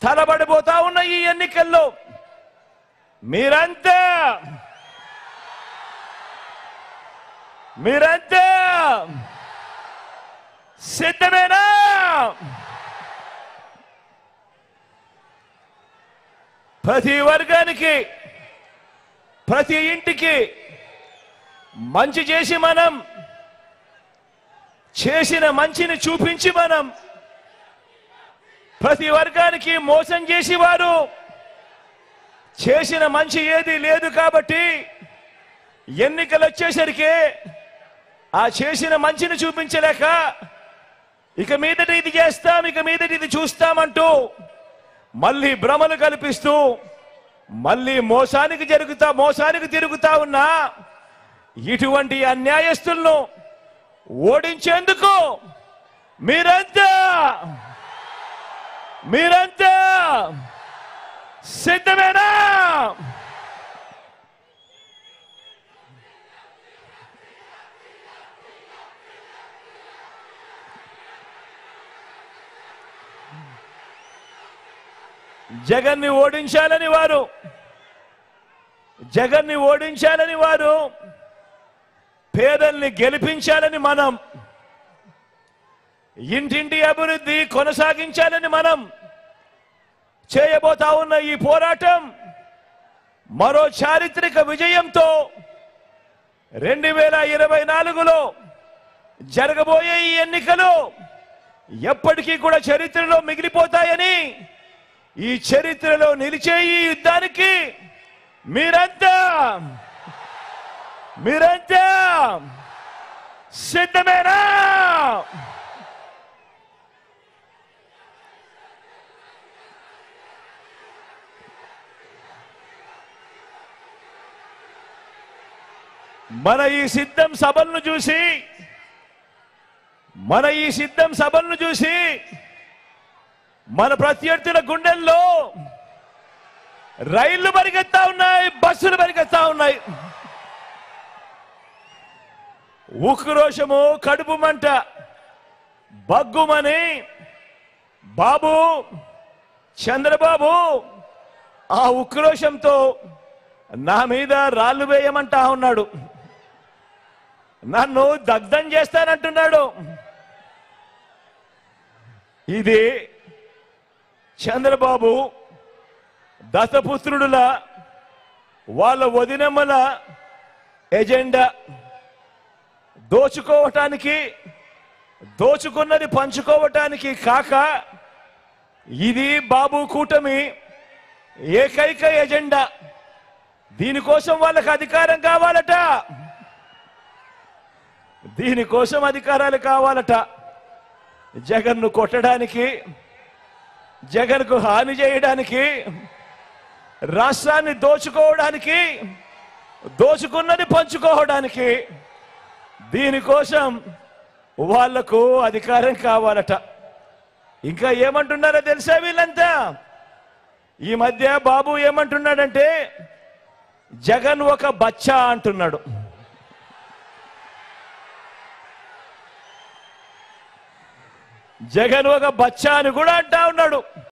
తలబడిపోతా ఉన్న ఈ ఎన్నికల్లో మీరంతా సిద్ధమేనా? ప్రతి వర్గానికి, ప్రతి ఇంటికి మంచి చేసి మనం చేసిన మంచిని చూపించి మనం ప్రతి వర్గానికి మోసం చేసి వారు చేసిన మంచి ఏది లేదు కాబట్టి ఎన్నికలు వచ్చేసరికి ఆ చేసిన మంచిని చూపించలేక ఇక మీదట ఇది చేస్తాం, ఇక మీదట ఇది చూస్తామంటూ మళ్ళీ భ్రమలు కల్పిస్తూ మళ్ళీ మోసానికి తిరుగుతా ఉన్నా ఇటువంటి అన్యాయస్తులను ఓడించేందుకు మీరంతా సిద్ధమేనా? జగన్ని ఓడించాలని వారు పేదల్ని గెలిపించాలని మనం ఇంటింటి అభివృద్ధి కొనసాగించాలని మనం చేయబోతా ఉన్న ఈ పోరాటం మరో చారిత్రక విజయంతో 2024లో జరగబోయే ఈ ఎన్నికలు ఎప్పటికీ కూడా చరిత్రలో మిగిలిపోతాయని, ఈ చరిత్రలో నిలిచే ఈ యుద్ధానికి మీరంతా సిద్ధమేనా? మన ఈ సిద్ధం సభలను చూసి మన ప్రత్యర్థుల గుండెల్లో రైళ్లు పరిగెత్తా ఉన్నాయి, బస్సులు పరిగెత్తా ఉన్నాయి. ఉక్రోషము, కడుపు మంట బగ్గుమని బాబు చంద్రబాబు ఆ ఉక్రోషంతో నా మీద రాళ్ళు వేయమంటా ఉన్నాడు, నన్ను దగ్ధం చేస్తానంటున్నాడు. ఇది చంద్రబాబు దత్తపుత్రుడుల వాళ్ళ వదినమ్మల ఎజెండా. దోచుకున్నది పంచుకోవటానికి కాక ఇది బాబు కూటమి ఏకైక ఎజెండా. దీనికోసం వాళ్ళకి అధికారం కావాలట, దీనికోసం అధికారాలు కావాలట. జగన్ను కొట్టడానికి, జగన్కు హాని చేయడానికి, రాష్ట్రాన్ని దోచుకోవడానికి, దోచుకున్నది పంచుకోవడానికి, దీనికోసం వాళ్లకు అధికారం కావాలట. ఇంకా ఏమంటున్నారో తెలుసా వీళ్ళంతా? ఈ మధ్య బాబు ఏమంటున్నాడంటే జగన్ ఒక బచ్చా అంటున్నాడు. జగన్ ఒక బచ్చా అని కూడా అంటా ఉన్నాడు.